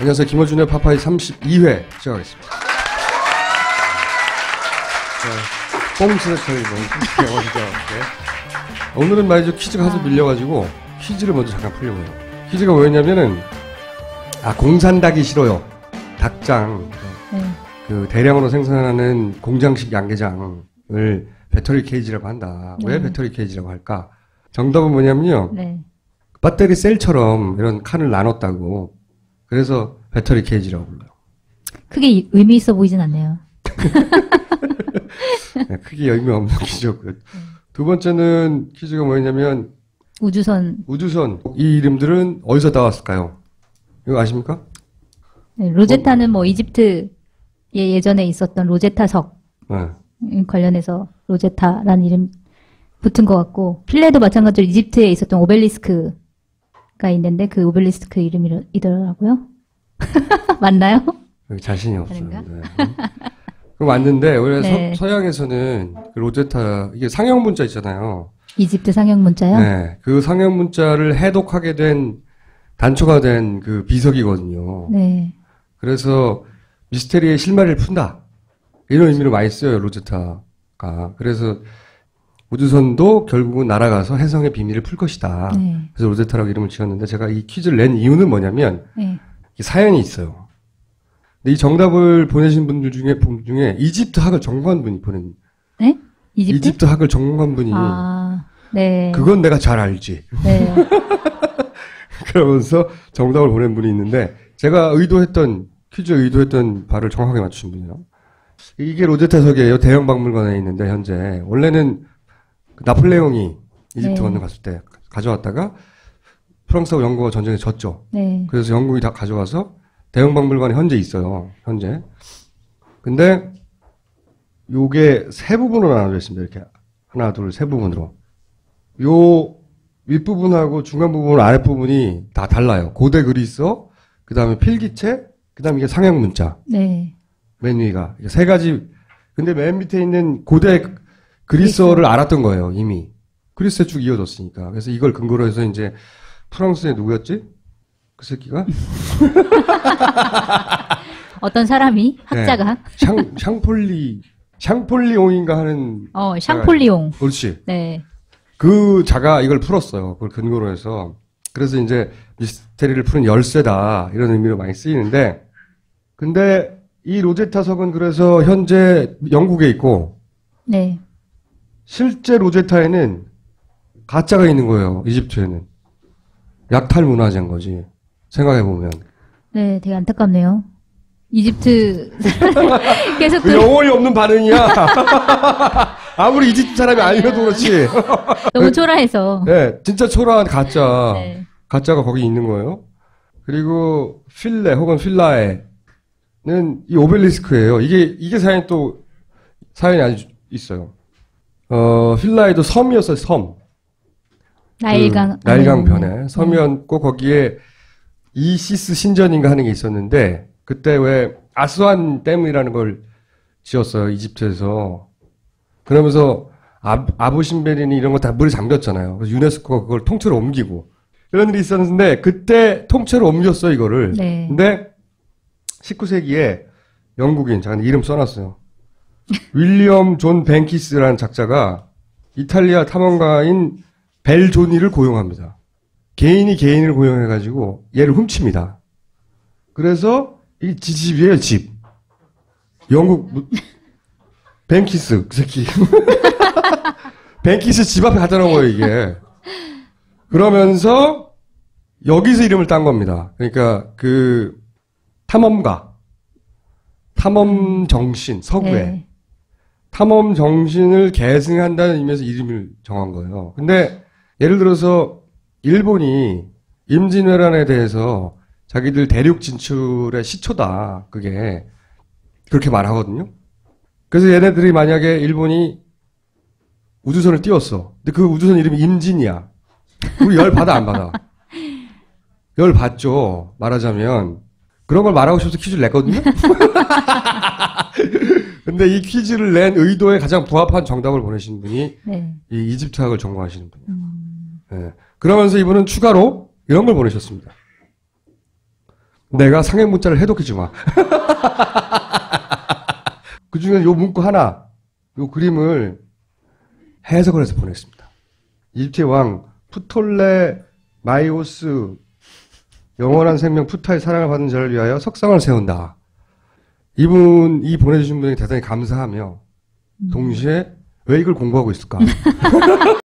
안녕하세요. 김어준의 파파이 32회 시작하겠습니다. 뽕치는 저희 먼저 오늘은 말이죠. 퀴즈가 하도 밀려가지고 퀴즈를 먼저 잠깐 풀려고요. 퀴즈가 뭐였냐면은 공산닭이 싫어요. 닭장 그 대량으로 생산하는 공장식 양계장을 배터리 케이지라고 한다. 왜 배터리 케이지라고 할까? 정답은 뭐냐면요. 배터리 셀처럼 이런 칸을 나눴다고. 그래서 배터리 케이지라고 불러요. 크게 의미 있어 보이진 않네요. 네, 크게 의미 없는 퀴즈였고요. 두 번째는 퀴즈가 뭐였냐면 우주선. 이 이름들은 어디서 따왔을까요? 이거 아십니까? 네, 로제타는 뭐 이집트에 예전에 있었던 로제타석 관련해서 로제타라는 이름 붙은 것 같고, 필레도 마찬가지로 이집트에 있었던 오벨리스크가 있는데 그 오벨리스크 이름이더라고요. 맞나요? 자신이 없어요. 네. 그럼 맞는데 원래 서양에서는 그 로제타 이게 상형 문자 있잖아요. 이집트 상형 문자요? 네, 그 상형 문자를 해독하게 된 단초가 된 그 비석이거든요. 네. 그래서 미스테리의 실마리를 푼다 이런 의미로 많이 써요 로제타가. 그래서 우주선도 결국은 날아가서 해성의 비밀을 풀 것이다. 그래서 로제타라고 이름을 지었는데 제가 이 퀴즈를 낸 이유는 뭐냐면 사연이 있어요. 근데 이 정답을 보내신 분들 중에 이집트 학을 전공한 분이 보낸. 네? 이집트 학을 전공한 분이. 네. 그건 내가 잘 알지. 네. 그러면서 정답을 보낸 분이 있는데 제가 퀴즈에 의도했던 바를 정확하게 맞추신 분이에요. 이게 로제타석이에요. 대형 박물관에 있는데 현재. 원래는 나폴레옹이 이집트 건너 갔을 때 가져왔다가 프랑스하고 영국과 전쟁에 졌죠. 네. 그래서 영국이 다 가져와서 대형 박물관에 현재 있어요. 현재. 근데 요게 세 부분으로 나눠져 있습니다. 이렇게 하나, 둘, 세 부분으로. 요 윗부분하고 중간 부분, 아랫부분이 다 달라요. 고대 그리스어, 그 다음에 필기체, 그 다음에 이게 상형 문자. 네. 맨 위가. 세 가지. 근데 맨 밑에 있는 고대 그리스어를 알았던 거예요, 이미. 그리스에 쭉 이어졌으니까. 그래서 이걸 근거로 해서 이제 프랑스에 누구였지? 그 새끼가? 어떤 사람이? 학자가? 네. 샹폴리옹인가 하는. 샹폴리옹. 그렇지. 네. 그 자가 이걸 풀었어요. 그걸 근거로 해서. 그래서 이제 미스테리를 푸는 열쇠다. 이런 의미로 많이 쓰이는데. 근데 이 로제타석은 그래서 현재 영국에 있고. 네. 실제 로제타에는 가짜가 있는 거예요. 이집트에는. 약탈 문화재인 거지. 생각해보면. 네, 되게 안타깝네요. 이집트 계속 영혼이 없는 반응이야. 아무리 이집트 사람이 아니어도 그렇지. 너무 초라해서. 네, 진짜 초라한 가짜. 네. 가짜가 거기 있는 거예요. 그리고 필레 혹은 필라에는 이 오벨리스크예요. 이게 사연이 아주 있어요. 필라에도 섬이었어요. 섬. 나일강변에 섬이었고 거기에 이시스 신전인가 하는 게 있었는데 그때 왜 아스완 댐이라는 걸 지었어요. 이집트에서. 그러면서 아부 신베린이 이런 거 다 물에 잠겼잖아요. 그래서 유네스코가 그걸 통째로 옮기고 이런 일이 있었는데 그때 통째로 옮겼어요. 이거를. 네. 근데 19세기에 영국인 잠깐 이름 써놨어요. 윌리엄 존 벤키스라는 작자가 이탈리아 탐험가인 벨조니를 고용합니다. 개인이 개인을 고용해가지고 얘를 훔칩니다. 그래서 이 집이에요, 집. 영국 벤키스 그 새끼. 벤키스 집 앞에 갖다 놓은 거예요, 이게. 그러면서 여기서 이름을 딴 겁니다. 그러니까 그 탐험 정신 서구에 탐험 정신을 계승한다는 의미에서 이름을 정한 거예요. 근데 예를 들어서 일본이 임진왜란에 대해서 자기들 대륙 진출의 시초다. 그게 그렇게 말하거든요. 그래서 얘네들이 만약에 일본이 우주선을 띄웠어. 근데 그 우주선 이름이 임진이야. 우리 열 받아 안 받아? 열 받죠. 말하자면. 그런 걸 말하고 싶어서 퀴즈를 냈거든요. 근데 이 퀴즈를 낸 의도에 가장 부합한 정답을 보내신 분이 이 이집트학을 전공하시는 분이에요. 네. 그러면서 이분은 추가로 이런 걸 보내셨습니다. 내가 상행 문자를 해독해 주마. 그 중에 요 문구 하나, 요 그림을 해석을 해서 보냈습니다. 이집트의 왕 푸톨레 마이오스 영원한 생명 푸타의 사랑을 받는 자를 위하여 석상을 세운다. 이분이 보내주신 분에게 대단히 감사하며 동시에 왜 이걸 공부하고 있을까?